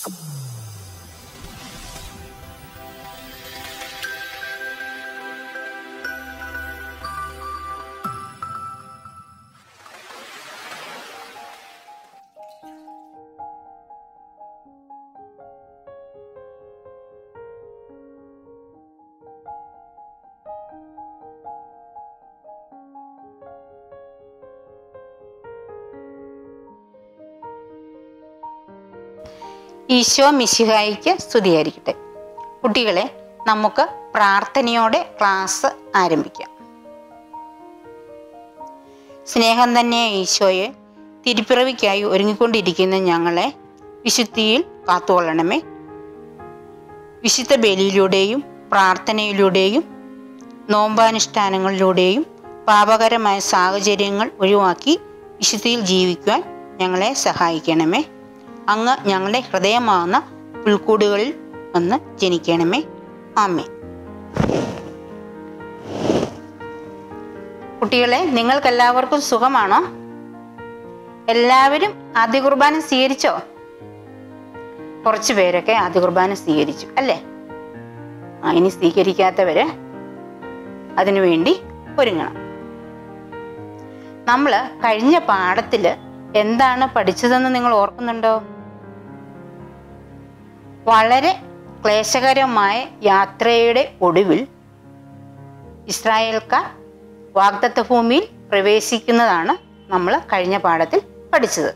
ഈശോ മിശിഹായിക്ക് സ്തുതിയായിരിക്കട്ടെ. കുട്ടികളെ, നമുക്ക് പ്രാർത്ഥനയോടെ ക്ലാസ് ആരംഭിക്കാം. സ്നേഹം തന്നെ ഈശോയെ, തിരുപ്പിറവിക്കായി ഒരുങ്ങിക്കൊണ്ടിരിക്കുന്ന ഞങ്ങളെ വിശുദ്ധിയിൽ കാത്തുകൊള്ളണമേ. വിശുദ്ധ ബലിയിലൂടെയും പ്രാർത്ഥനയിലൂടെയും നോമ്പാനുഷ്ഠാനങ്ങളിലൂടെയും പാപകരമായ സാഹചര്യങ്ങൾ ഒഴിവാക്കി വിശുദ്ധിയിൽ ജീവിക്കുവാൻ ഞങ്ങളെ സഹായിക്കണമേ. അങ്ങ് ഞങ്ങളുടെ ഹൃദയമാകുന്ന പുൽക്കൂടുകളിൽ വന്ന് ജനിക്കണമേ. ആമേൻ. കുട്ടികളെ, നിങ്ങൾക്കെല്ലാവർക്കും സുഖമാണോ? എല്ലാവരും ആദ്യ കുർബാന സ്വീകരിച്ചോ? കുറച്ച് പേരൊക്കെ ആദ്യ കുർബാന സ്വീകരിച്ചു അല്ലേ? ഇനി സ്വീകരിക്കാത്തവര് അതിനുവേണ്ടി ഒരുങ്ങണം. നമ്മൾ കഴിഞ്ഞ പാഠത്തില് എന്താണ് പഠിച്ചതെന്ന് നിങ്ങൾ ഓർക്കുന്നുണ്ടോ? വളരെ ക്ലേശകരമായ യാത്രയുടെ ഒടുവിൽ ഇസ്രായേൽക്കാർ വാഗ്ദത്ത ഭൂമിയിൽ പ്രവേശിക്കുന്നതാണ് നമ്മൾ കഴിഞ്ഞ പാഠത്തിൽ പഠിച്ചത്.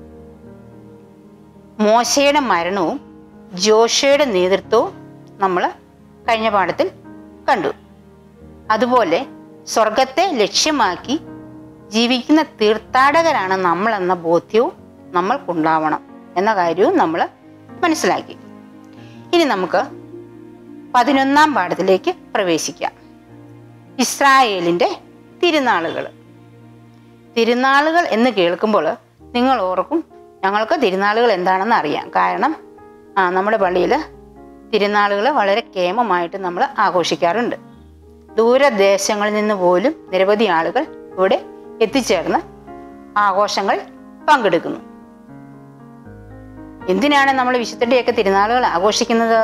മോശയുടെ മരണവും ജോഷയുടെ നേതൃത്വവും നമ്മൾ കഴിഞ്ഞ പാഠത്തിൽ കണ്ടു. അതുപോലെ സ്വർഗത്തെ ലക്ഷ്യമാക്കി ജീവിക്കുന്ന തീർത്ഥാടകരാണ് നമ്മൾ എന്ന ബോധ്യവും നമ്മൾക്കുണ്ടാവണം എന്ന കാര്യവും നമ്മൾ മനസ്സിലാക്കി. ഇനി നമുക്ക് 11ാം പാഠത്തിലേക്ക് പ്രവേശിക്കാം. ഇസ്രായേലിൻ്റെ തിരുനാളുകൾ. തിരുനാളുകൾ എന്ന് കേൾക്കുമ്പോൾ നിങ്ങൾ ഓർക്കും, ഞങ്ങൾക്ക് തിരുനാളുകൾ എന്താണെന്ന് അറിയാം. കാരണം നമ്മുടെ പള്ളിയിൽ തിരുനാളുകൾ വളരെ കേമമായിട്ട് നമ്മൾ ആഘോഷിക്കാറുണ്ട്. ദൂരദേശങ്ങളിൽ നിന്ന് പോലും നിരവധി ആളുകൾ ഇവിടെ എത്തിച്ചേർന്ന് ആഘോഷങ്ങൾ പങ്കെടുക്കുന്നു. എന്തിനാണ് നമ്മൾ വിശുദ്ധരുടെയൊക്കെ തിരുനാളുകൾ ആഘോഷിക്കുന്നത്?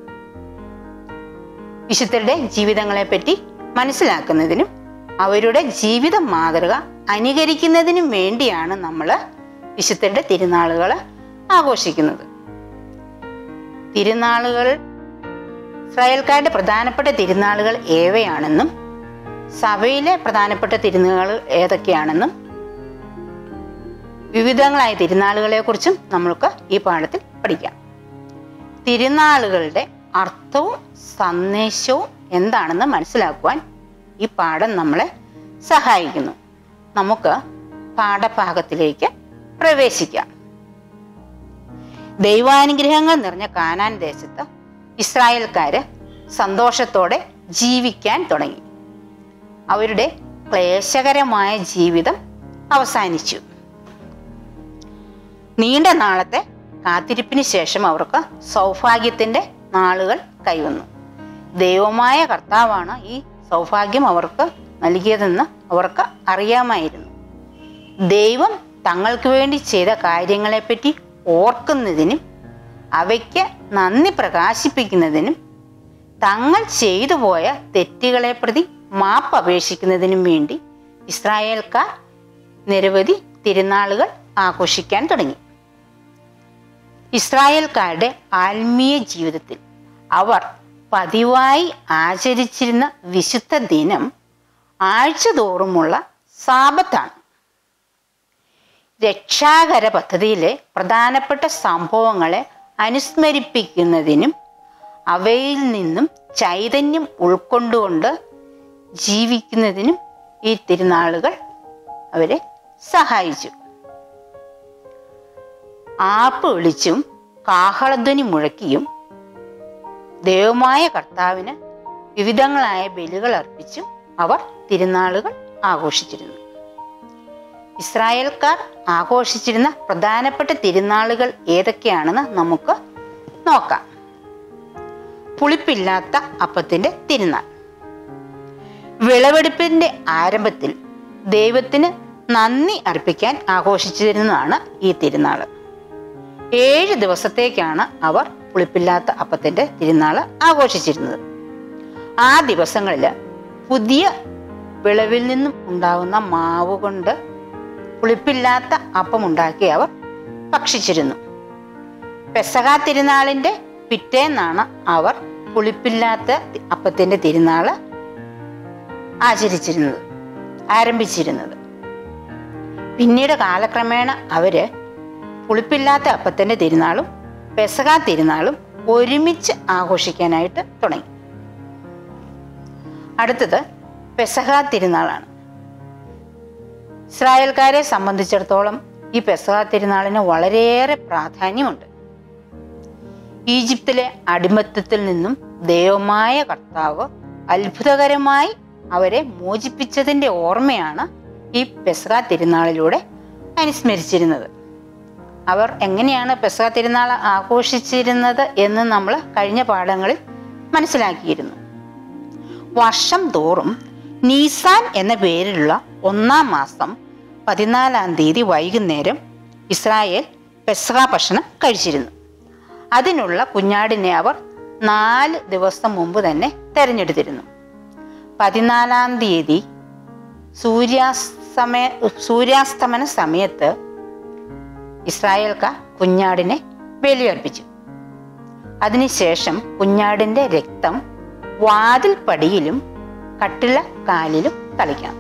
വിശുദ്ധരുടെ ജീവിതങ്ങളെപ്പറ്റി മനസ്സിലാക്കുന്നതിനും അവരുടെ ജീവിത മാതൃക അനുകരിക്കുന്നതിനും വേണ്ടിയാണ് നമ്മൾ വിശുദ്ധരുടെ തിരുനാളുകൾ ആഘോഷിക്കുന്നത്. തിരുനാളുകൾ, ഇസ്രായേൽക്കാരുടെ പ്രധാനപ്പെട്ട തിരുനാളുകൾ ഏവയാണെന്നും സഭയിലെ പ്രധാനപ്പെട്ട തിരുനാളുകൾ ഏതൊക്കെയാണെന്നും വിവിധങ്ങളായ തിരുനാളുകളെക്കുറിച്ചും നമ്മൾക്ക് ഈ പാഠത്തിൽ പഠിക്കാം. തിരുനാളുകളുടെ അർത്ഥവും സന്ദേശവും എന്താണെന്ന് മനസ്സിലാക്കുവാൻ ഈ പാഠം നമ്മളെ സഹായിക്കുന്നു. നമുക്ക് പാഠഭാഗത്തിലേക്ക് പ്രവേശിക്കാം. ദൈവാനുഗ്രഹങ്ങൾ നിറഞ്ഞ കാനാൻ ദേശത്ത് ഇസ്രായേൽക്കാര് സന്തോഷത്തോടെ ജീവിക്കാൻ തുടങ്ങി. അവരുടെ ക്ലേശകരമായ ജീവിതം അവസാനിച്ചു. നീണ്ട നാളത്തെ കാത്തിരിപ്പിന് ശേഷം അവർക്ക് സൗഭാഗ്യത്തിൻ്റെ നാളുകൾ കൈവന്നു. ദൈവമായ കർത്താവാണ് ഈ സൗഭാഗ്യം അവർക്ക് നൽകിയതെന്ന് അവർക്ക് അറിയാമായിരുന്നു. ദൈവം തങ്ങൾക്ക് വേണ്ടി ചെയ്ത കാര്യങ്ങളെപ്പറ്റി ഓർക്കുന്നതിനും അവയ്ക്ക് നന്ദി പ്രകാശിപ്പിക്കുന്നതിനും തങ്ങൾ ചെയ്തു പോയ തെറ്റുകളെ പ്രതി മാപ്പ് അപേക്ഷിക്കുന്നതിനും വേണ്ടി ഇസ്രായേൽക്കാർ നിരവധി തിരുനാളുകൾ ആഘോഷിക്കാൻ തുടങ്ങി. ഇസ്രായേൽക്കാരുടെ ആത്മീയ ജീവിതത്തിൽ അവർ പതിവായി ആചരിച്ചിരുന്ന വിശുദ്ധ ദിനം ആഴ്ചതോറുമുള്ള സാബത്താണ്. രക്ഷാകര പദ്ധതിയിലെ പ്രധാനപ്പെട്ട സംഭവങ്ങളെ അനുസ്മരിപ്പിക്കുന്നതിനും അവയിൽ നിന്നും ചൈതന്യം ഉൾക്കൊണ്ടുകൊണ്ട് ജീവിക്കുന്നതിനും ഈ തിരുനാളുകൾ അവരെ സഹായിച്ചു. ആർപ്പ് വിളിച്ചും കാഹളധ്വനി മുഴക്കിയും ദൈവമായ കർത്താവിന് വിവിധങ്ങളായ ബലികൾ അർപ്പിച്ചും അവർ തിരുനാളുകൾ ആഘോഷിച്ചിരുന്നു. ഇസ്രായേൽക്കാർ ആഘോഷിച്ചിരുന്ന പ്രധാനപ്പെട്ട തിരുനാളുകൾ ഏതൊക്കെയാണെന്ന് നമുക്ക് നോക്കാം. പുളിപ്പില്ലാത്ത അപ്പത്തിൻ്റെ തിരുനാൾ. വിളവെടുപ്പിൻ്റെ ആരംഭത്തിൽ ദൈവത്തിന് നന്ദി അർപ്പിക്കാൻ ആഘോഷിച്ചിരുന്നതാണ് ഈ തിരുനാൾ. 7 ദിവസത്തേക്കാണ് അവർ പുളിപ്പില്ലാത്ത അപ്പത്തിൻ്റെ തിരുനാൾ ആഘോഷിച്ചിരുന്നത്. ആ ദിവസങ്ങളിൽ പുതിയ വിളവിൽ നിന്നും ഉണ്ടാകുന്ന മാവ് കൊണ്ട് പുളിപ്പില്ലാത്ത അപ്പം ഉണ്ടാക്കി അവർ ഭക്ഷിച്ചിരുന്നു. പെസഹ തിരുനാളിൻ്റെ പിറ്റേന്നാണ് അവർ പുളിപ്പില്ലാത്ത അപ്പത്തിൻ്റെ തിരുനാൾ ആരംഭിച്ചിരുന്നത്. പിന്നീട് കാലക്രമേണ അവര് പുളിപ്പില്ലാത്ത അപ്പത്തിൻ്റെ തിരുനാളും പെസഹ തിരുനാളും ഒരുമിച്ച് ആഘോഷിക്കാനായിട്ട് തുടങ്ങി. അടുത്തത് പെസഹ തിരുനാളാണ്. ഇസ്രായേൽക്കാരെ സംബന്ധിച്ചിടത്തോളം ഈ പെസഹ തിരുനാളിന് വളരെയേറെ പ്രാധാന്യമുണ്ട്. ഈജിപ്തിലെ അടിമത്തത്തിൽ നിന്നും ദൈവമായ കർത്താവ് അത്ഭുതകരമായി അവരെ മോചിപ്പിച്ചതിൻ്റെ ഓർമ്മയാണ് ഈ പെസഹ തിരുനാളിലൂടെ അനുസ്മരിച്ചിരുന്നത്. അവർ എങ്ങനെയാണ് പെസഹ തിരുനാൾ ആഘോഷിച്ചിരുന്നത് എന്ന് നമ്മൾ കഴിഞ്ഞ പാഠങ്ങളിൽ മനസ്സിലാക്കിയിരുന്നു. വർഷം തോറും നീസാൻ എന്ന പേരിലുള്ള 1-ാം മാസം 14-ാം തീയതി വൈകുന്നേരം ഇസ്രായേൽ പെസഹ ഭക്ഷണം കഴിച്ചിരുന്നു. അതിനുള്ള കുഞ്ഞാടിനെ അവർ 4 ദിവസം മുമ്പ് തന്നെ തിരഞ്ഞെടുത്തിരുന്നു. 14-ാം തീയതി സൂര്യാസ്തമന സമയത്ത് ഇസ്രായേൽക്കാർ കുഞ്ഞാടിനെ ബലിയർപ്പിച്ചു. അതിനുശേഷം കുഞ്ഞാടിൻ്റെ രക്തം വാതിൽപ്പടിയിലും കട്ടില കാലിലും തളിക്കണം.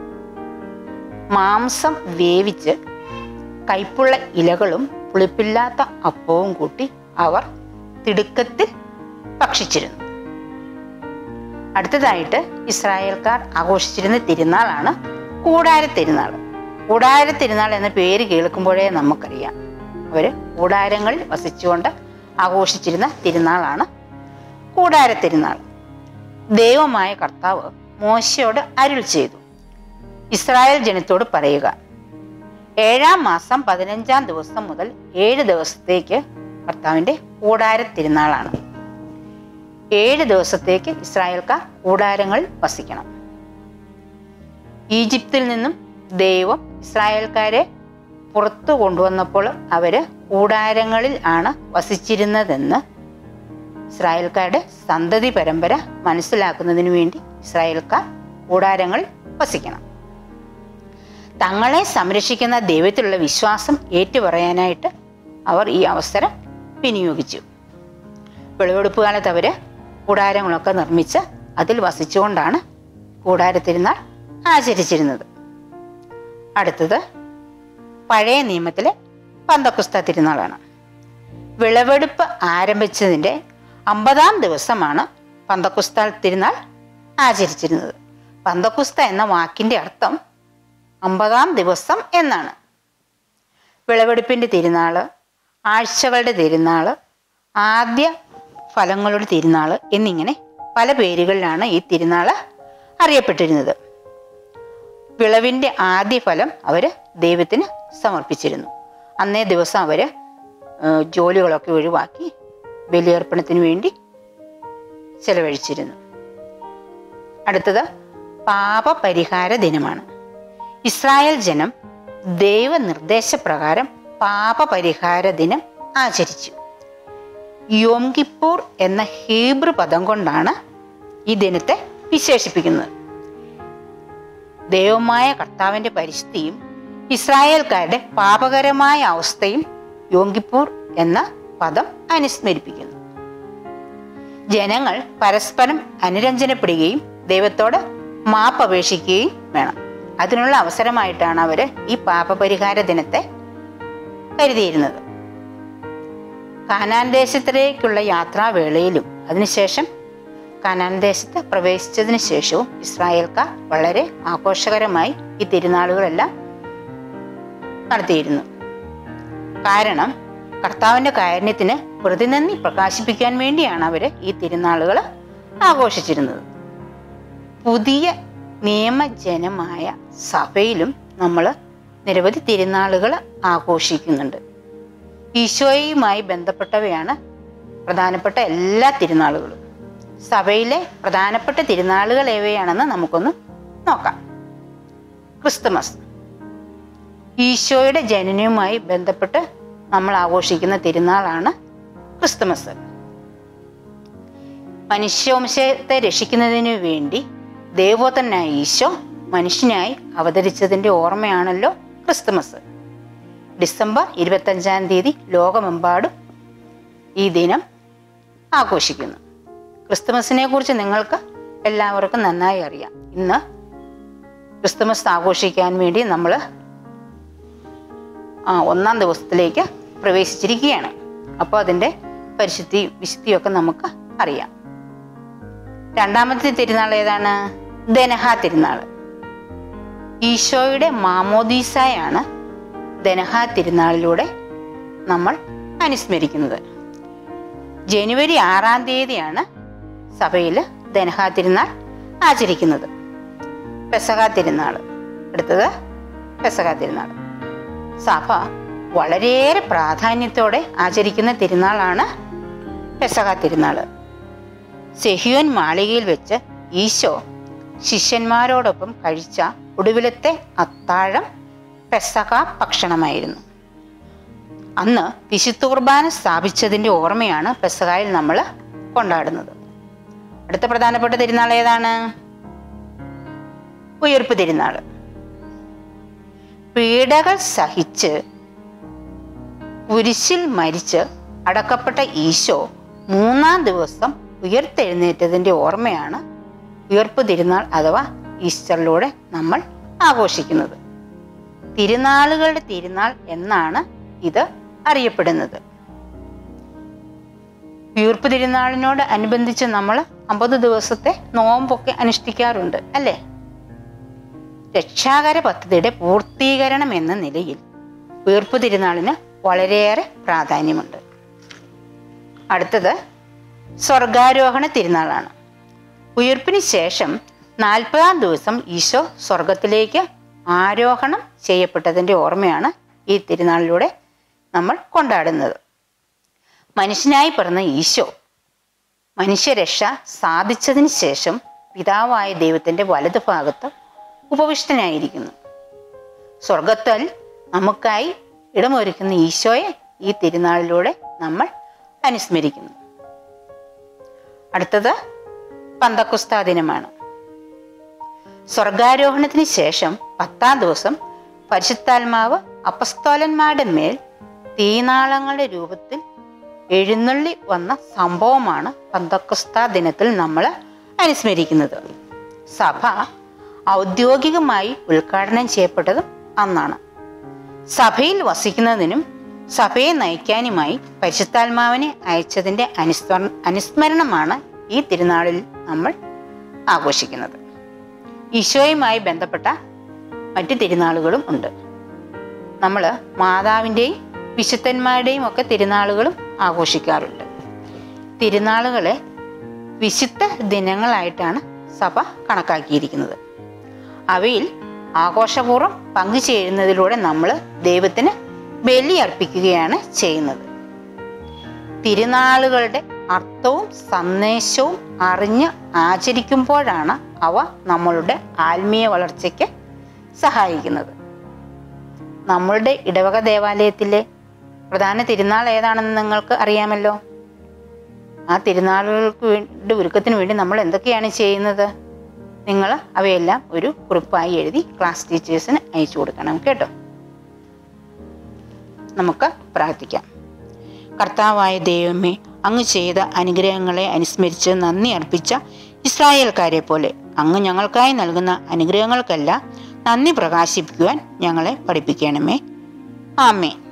മാംസം വേവിച്ച് കൈപ്പുള്ള ഇലകളും പുളിപ്പില്ലാത്ത അപ്പവും കൂട്ടി അവർ തിടുക്കത്തിൽ ഭക്ഷിച്ചിരുന്നു. അടുത്തതായിട്ട് ഇസ്രായേൽക്കാർ ആഘോഷിച്ചിരുന്ന തിരുനാളാണ് കൂടാരത്തിരുനാൾ. കൂടാരത്തിരുനാൾ എന്ന പേര് കേൾക്കുമ്പോഴേ നമുക്കറിയാം അവർ കൂടാരങ്ങളിൽ വസിച്ചുകൊണ്ട് ആഘോഷിച്ചിരുന്ന തിരുനാളാണ് കൂടാരത്തിരുനാൾ. ദൈവമായ കർത്താവ് മോശയോട് അരുൾ ചെയ്തു, ഇസ്രായേൽ ജനത്തോട് പറയുക, 7-ാം മാസം 15-ാം ദിവസം മുതൽ 7 ദിവസത്തേക്ക് കർത്താവിൻ്റെ കൂടാരത്തിരുനാളാണ്. 7 ദിവസത്തേക്ക് ഇസ്രായേൽക്കാർ കൂടാരങ്ങളിൽ വസിക്കണം. ഈജിപ്തിൽ നിന്നും ദൈവം ഇസ്രായേൽക്കാരെ പുറത്തു കൊണ്ടുവന്നപ്പോൾ അവര് കൂടാരങ്ങളിൽ ആണ് വസിച്ചിരുന്നതെന്ന് ഇസ്രായേൽക്കാരുടെ സന്തതി പരമ്പര മനസ്സിലാക്കുന്നതിന് വേണ്ടി ഇസ്രായേൽക്കാർ കൂടാരങ്ങളിൽ വസിക്കണം. തങ്ങളെ സംരക്ഷിക്കുന്ന ദൈവത്തിലുള്ള വിശ്വാസം ഏറ്റുപറയാനായിട്ട് അവർ ഈ അവസരം വിനിയോഗിച്ചു. വിളവെടുപ്പ് കാലത്ത് അവർ കൂടാരങ്ങളൊക്കെ നിർമ്മിച്ച് അതിൽ വസിച്ചുകൊണ്ടാണ് കൂടാരത്തിരുന്നാൾ ആചരിച്ചിരുന്നത്. അടുത്തത് പഴയ നിയമത്തിലെ പന്തക്കുസ്ത തിരുനാളാണ്. വിളവെടുപ്പ് ആരംഭിച്ചതിൻ്റെ 50-ാം ദിവസമാണ് പന്തക്കുസ്ത തിരുനാൾ ആചരിച്ചിരുന്നത്. പന്തക്കുസ്ത എന്ന വാക്കിൻ്റെ അർത്ഥം 50-ാം ദിവസം എന്നാണ്. വിളവെടുപ്പിൻ്റെ തിരുനാൾ, ആഴ്ചകളുടെ തിരുനാൾ, ആദ്യ ഫലങ്ങളുടെ തിരുനാൾ എന്നിങ്ങനെ പല പേരുകളിലാണ് ഈ തിരുനാൾ അറിയപ്പെട്ടിരുന്നത്. വിളവിൻ്റെ ആദ്യ ഫലം അവർ ദൈവത്തിന് സമർപ്പിച്ചിരുന്നു. അന്നേ ദിവസം അവർ ജോലികളൊക്കെ ഒഴിവാക്കി ബലിയർപ്പണത്തിന് വേണ്ടി ചെലവഴിച്ചിരുന്നു. അടുത്തത് പാപപരിഹാര ദിനമാണ്. ഇസ്രായേൽ ജനം ദൈവനിർദ്ദേശപ്രകാരം പാപപരിഹാര ദിനം ആചരിച്ചു. യോം കിപ്പൂർ എന്ന ഹീബ്രു പദം കൊണ്ടാണ് ഈ ദിനത്തെ വിശേഷിപ്പിക്കുന്നത്. ദൈവമായ കർത്താവിൻ്റെ പരിശുദ്ധിയും ഇസ്രായേൽക്കാരുടെ പാപകരമായ അവസ്ഥയും യോം കിപ്പൂർ എന്ന പദം അനുസ്മരിപ്പിക്കുന്നു. ജനങ്ങൾ പരസ്പരം അനുരഞ്ജനപ്പെടുകയും ദൈവത്തോട് മാപ്പപേക്ഷിക്കുകയും വേണം. അതിനുള്ള അവസരമായിട്ടാണ് അവർ ഈ പാപപരിഹാര ദിനത്തെ കരുതിയിരുന്നത്. കാനാൻ ദേശത്തിലേക്കുള്ള യാത്രാവേളയിലും അതിനുശേഷം കാനാൻ ദേശത്ത് പ്രവേശിച്ചതിന് ശേഷവും ഇസ്രായേൽക്കാർ വളരെ ആഘോഷകരമായി ഈ തിരുനാളുകളെല്ലാം നടത്തിയിരുന്നു. കാരണം കർത്താവിൻ്റെ കാരുണ്യത്തിന് പ്രതിനന്ദി പ്രകാശിപ്പിക്കാൻ വേണ്ടിയാണ് അവർ ഈ തിരുനാളുകൾ ആഘോഷിച്ചിരുന്നത്. പുതിയ നിയമജനമായ സഭയിലും നമ്മൾ നിരവധി തിരുനാളുകൾ ആഘോഷിക്കുന്നുണ്ട്. ഈശോയുമായി ബന്ധപ്പെട്ടവയാണ് പ്രധാനപ്പെട്ട എല്ലാ തിരുനാളുകളും. സഭയിലെ പ്രധാനപ്പെട്ട തിരുനാളുകൾ ഏവയാണെന്ന് നമുക്കൊന്ന് നോക്കാം. ക്രിസ്തുമസ്, ഈശോയുടെ ജനനവുമായി ബന്ധപ്പെട്ട് നമ്മൾ ആഘോഷിക്കുന്ന തിരുനാളാണ് ക്രിസ്തുമസ്. മനുഷ്യവംശത്തെ രക്ഷിക്കുന്നതിന് വേണ്ടി ദൈവോത്തനായ ഈശോ മനുഷ്യനായി അവതരിച്ചതിൻ്റെ ഓർമ്മയാണല്ലോ ക്രിസ്തുമസ്. ഡിസംബർ 25 ലോകമെമ്പാടും ഈ ദിനം ആഘോഷിക്കുന്നു. ക്രിസ്തുമസിനെ കുറിച്ച് നിങ്ങൾക്ക് എല്ലാവർക്കും നന്നായി അറിയാം. ഇന്ന് ക്രിസ്തുമസ് ആഘോഷിക്കാൻ വേണ്ടി നമ്മൾ 1-ാം ദിവസത്തിലേക്ക് പ്രവേശിച്ചിരിക്കുകയാണ്. അപ്പോൾ അതിൻ്റെ വിശുദ്ധിയൊക്കെ നമുക്ക് അറിയാം. 2ാമത്തെ തിരുനാൾ ഏതാണ്? ദനഹ തിരുനാൾ. ഈശോയുടെ മാമോദീസായാണ് ദനഹ തിരുനാളിലൂടെ നമ്മൾ അനുസ്മരിക്കുന്നത്. ജനുവരി 6-ാം തീയതിയാണ് സഭയിൽ ദനഹ തിരുനാൾ ആചരിക്കുന്നത്. പെസഹ തിരുനാൾ. അടുത്തത് പെസഹ തിരുനാൾ. സഭ വളരെയേറെ പ്രാധാന്യത്തോടെ ആചരിക്കുന്ന തിരുനാളാണ് പെസഹ തിരുനാൾ. സെഹിയോൻ മാളികയിൽ വെച്ച് ഈശോ ശിഷ്യന്മാരോടൊപ്പം കഴിച്ച ഒടുവിലത്തെ അത്താഴം പെസഹ ഭക്ഷണമായിരുന്നു. അന്ന് വിശുദ്ധ കുർബാന സ്ഥാപിച്ചതിൻ്റെ ഓർമ്മയാണ് പെസഹയിൽ നമ്മൾ കൊണ്ടാടുന്നത്. അടുത്ത പ്രധാനപ്പെട്ട തിരുനാൾ ഏതാണ്? ഉയിർപ്പ് തിരുനാൾ. പീഡകൾ സഹിച്ച് കുരിശിൽ മരിച്ച് അടക്കപ്പെട്ട ഈശോ 3-ാം ദിവസം ഉയർത്തെഴുന്നേറ്റതിൻ്റെ ഓർമ്മയാണ് ഉയിർപ്പ് തിരുനാൾ അഥവാ ഈസ്റ്ററിലൂടെ നമ്മൾ ആഘോഷിക്കുന്നത്. തിരുനാളുകളുടെ തിരുനാൾ എന്നാണ് ഇത് അറിയപ്പെടുന്നത്. ഉയിർപ്പ് തിരുനാളിനോട് അനുബന്ധിച്ച് നമ്മൾ 50 ദിവസത്തെ നോമ്പൊക്കെ അനുഷ്ഠിക്കാറുണ്ട് അല്ലേ? രക്ഷാകര പദ്ധതിയുടെ പൂർത്തീകരണം എന്ന നിലയിൽ ഉയിർപ്പ് തിരുനാളിന് വളരെയേറെ പ്രാധാന്യമുണ്ട്. അടുത്തത് സ്വർഗാരോഹണ തിരുനാളാണ്. ഉയിർപ്പിന് ശേഷം 40-ാം ദിവസം ഈശോ സ്വർഗത്തിലേക്ക് ആരോഹണം ചെയ്യപ്പെട്ടതിൻ്റെ ഓർമ്മയാണ് ഈ തിരുനാളിലൂടെ നമ്മൾ കൊണ്ടാടുന്നത്. മനുഷ്യനായി പിറന്ന ഈശോ മനുഷ്യരക്ഷ സാധിച്ചതിന് ശേഷം പിതാവായ ദൈവത്തിൻ്റെ വലതു ഭാഗത്ത് ഉപവിഷ്ടനായിരിക്കുന്നു. സ്വർഗത്തിൽ നമുക്കായി ഇടമൊരുക്കുന്ന ഈശോയെ ഈ തിരുനാളിലൂടെ നമ്മൾ അനുസ്മരിക്കുന്നു. അടുത്തത് പന്തക്കുസ്താ ദിനമാണ്. സ്വർഗാരോഹണത്തിന് ശേഷം 10-ാം ദിവസം പരിശുദ്ധാത്മാവ് അപ്പസ്തോലന്മാരുടെ മേൽ തീനാളങ്ങളുടെ രൂപത്തിൽ എഴുന്നള്ളി വന്ന സംഭവമാണ് പന്തക്കുസ്താ ദിനത്തിൽ നമ്മൾ അനുസ്മരിക്കുന്നത്. സഭ ഔദ്യോഗികമായി ഉദ്ഘാടനം ചെയ്യപ്പെട്ടതും അന്നാണ്. സഭയിൽ വസിക്കുന്നതിനും സഭയെ നയിക്കാനുമായി പരിശുദ്ധാത്മാവിനെ അയച്ചതിൻ്റെ അനുസ്മരണമാണ് ഈ തിരുനാളിൽ നമ്മൾ ആഘോഷിക്കുന്നത്. ഈശോയുമായി ബന്ധപ്പെട്ട മറ്റ് തിരുനാളുകളും ഉണ്ട്. നമ്മൾ മാതാവിൻ്റെയും വിശുദ്ധന്മാരുടെയും ഒക്കെ തിരുനാളുകളും ആഘോഷിക്കാറുണ്ട്. തിരുനാളുകളെ വിശുദ്ധ ദിനങ്ങളായിട്ടാണ് സഭ കണക്കാക്കിയിരിക്കുന്നത്. അവയിൽ ആഘോഷപൂർവ്വം പങ്കുചേരുന്നതിലൂടെ നമ്മൾ ദൈവത്തിന് ബലി അർപ്പിക്കുകയാണ് ചെയ്യുന്നത്. തിരുനാളുകളുടെ അർത്ഥവും സന്ദേശവും അറിഞ്ഞ് ആചരിക്കുമ്പോഴാണ് അവ നമ്മളുടെ ആത്മീയ വളർച്ചയ്ക്ക് സഹായിക്കുന്നത്. നമ്മളുടെ ഇടവക ദേവാലയത്തിലെ പ്രധാന തിരുനാൾ ഏതാണെന്ന് നിങ്ങൾക്ക് അറിയാമല്ലോ. ആ തിരുനാളുകൾക്ക് വേണ്ടി ഒരുക്കത്തിന് വേണ്ടി നമ്മൾ എന്തൊക്കെയാണ് ചെയ്യുന്നത്? നിങ്ങൾ അവയെല്ലാം ഒരു കുറിപ്പായി എഴുതി ക്ലാസ് ടീച്ചേഴ്സിന് അയച്ചു കൊടുക്കണം കേട്ടോ. നമുക്ക് പ്രാർത്ഥിക്കാം. കർത്താവായ ദൈവമേ, അങ്ങ് ചെയ്ത അനുഗ്രഹങ്ങളെ അനുസ്മരിച്ച് നന്ദി അർപ്പിച്ച ഇസ്രായേൽക്കാരെ പോലെ അങ്ങ് ഞങ്ങൾക്കായി നൽകുന്ന അനുഗ്രഹങ്ങൾക്കെല്ലാം നന്ദി പ്രകാശിപ്പിക്കുവാൻ ഞങ്ങളെ പഠിപ്പിക്കണമേ. ആമേൻ.